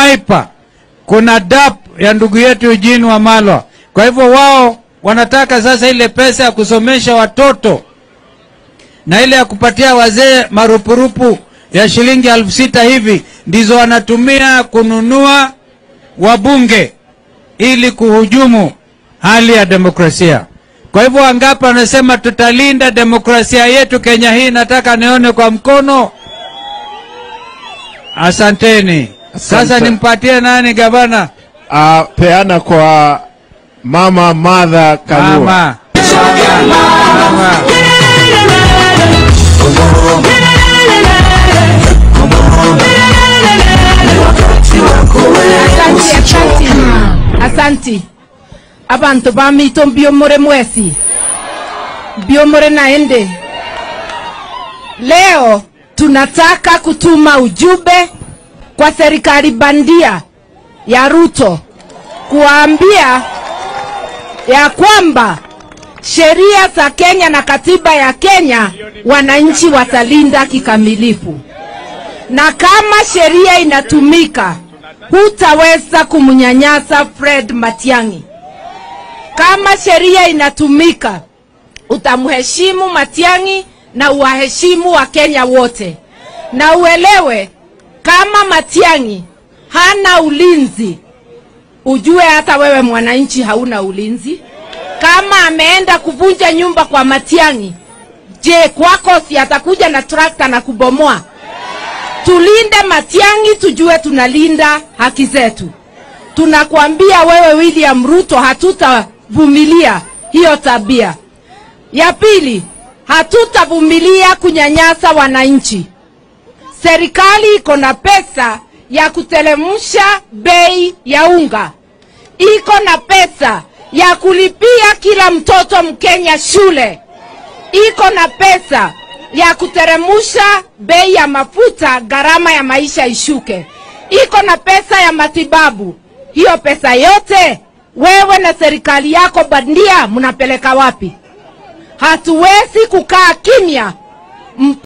Wiper, kuna DAP ya ndugu yetu Eugene Wamalwa. Kwa hivyo wao wanataka sasa ile pesa ya kusomesha watoto na ile ya kupatia wazee marupurupu ya shilingi 6,000 hivi ndizo wanatumia kununua wabunge ili kuhujumu hali ya demokrasia. Kwa hivyo wangapi wanasema tutalinda demokrasia yetu Kenya hii? Nataka nione kwa mkono. Asanteni. Sasa nimpatie nani gavana? Peana kwa Mama Martha Karua. Mama. Asanti. Abantu bamito Biomore mwesi. Biomore naende. Leo tunataka kutuma ujumbe kwa serikali bandia ya Ruto kuambia ya kwamba sheria za Kenya na katiba ya Kenya wananchi watalinda kikamilifu. Na kama sheria inatumika, hutaweza kumnyanyasa Fred Matiang'i. Kama sheria inatumika, utamheshimu Matiang'i na uwaheshimu wa Kenya wote. Na uelewe kama Matiang'i hana ulinzi, ujue hata wewe mwananchi hauna ulinzi. Kama ameenda kuvunja nyumba kwa Matiang'i, je, kwako si atakuja na trakta na kubomoa? Tulinde Matiang'i, tujue tunalinda haki zetu. Tunakuambia wewe William Ruto, hatutavumilia hiyo tabia. Ya pili, hatutavumilia kunyanyasa wananchi. Serikali iko na pesa ya kuteremsha bei ya unga. Iko na pesa ya kulipia kila mtoto Mkenya shule. Iko na pesa ya kuteremsha bei ya mafuta, gharama ya maisha ishuke. Iko na pesa ya matibabu. Hiyo pesa yote wewe na serikali yako bandia mnapeleka wapi? Hatuwezi kukaa kimya.